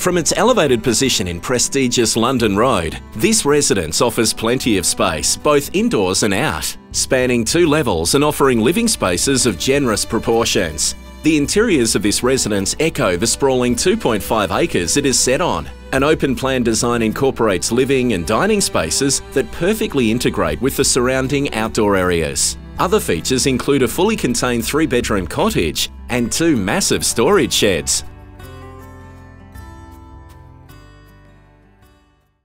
From its elevated position in prestigious London Road, this residence offers plenty of space, both indoors and out, spanning 2 levels and offering living spaces of generous proportions. The interiors of this residence echo the sprawling 2.5 acres it is set on. An open-plan design incorporates living and dining spaces that perfectly integrate with the surrounding outdoor areas. Other features include a fully contained 3-bedroom cottage and 2 massive storage sheds.